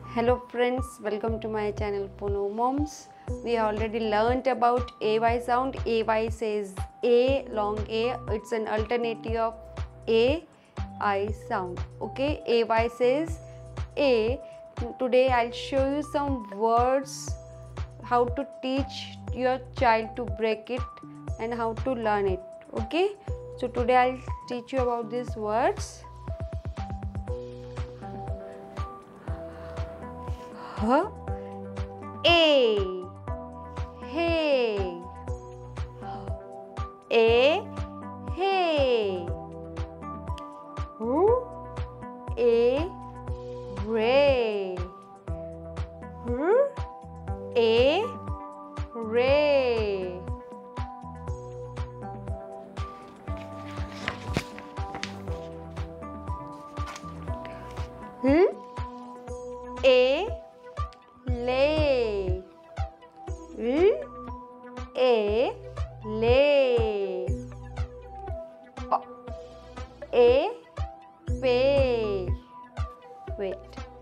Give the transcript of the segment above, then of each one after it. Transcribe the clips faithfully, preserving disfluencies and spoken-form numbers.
Hello friends, welcome to my channel Pono Moms. We already learnt about A Y sound. A Y says A, long A. It's an alternative of A, I sound. Okay, A Y says A. Today I'll show you some words, how to teach your child to break it and how to learn it. Okay, so today I'll teach you about these words. H, A, hey, A, hey, R, A, ray, R, A, ray. L, A, lay, L, A, lay, A, pay, wait,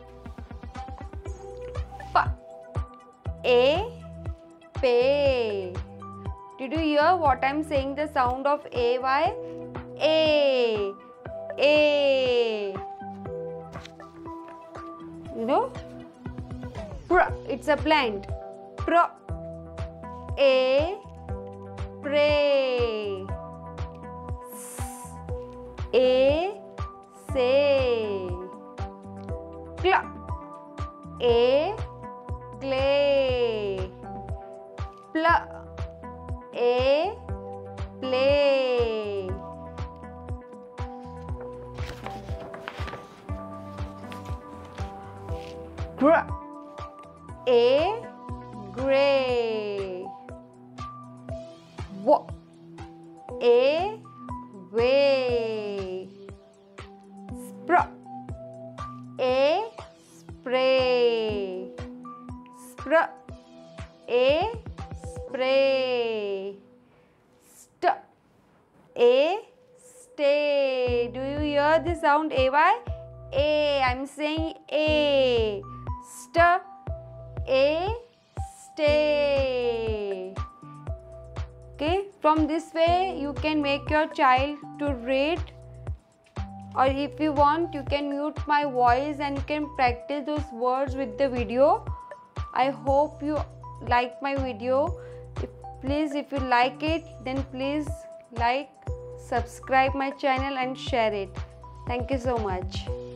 P, A, pay. Did you hear what I'm saying? The sound of A Y? A, A. You know? Pr, it's a plant. Pr, A, pray. S, A, say. Cl, A, clay. Pl, A, play. Gr, A, gray. W, A, way. Spr, A, spray. Spr, A, spray. St, A, stay. Do you hear the sound A Y? A, I'm saying A. St, A, stay. Okay, from this way you can make your child to read, or if you want you can mute my voice and you can practice those words with the video. I hope you like my video. If, please if you like it, then please like, subscribe my channel and share it. Thank you so much.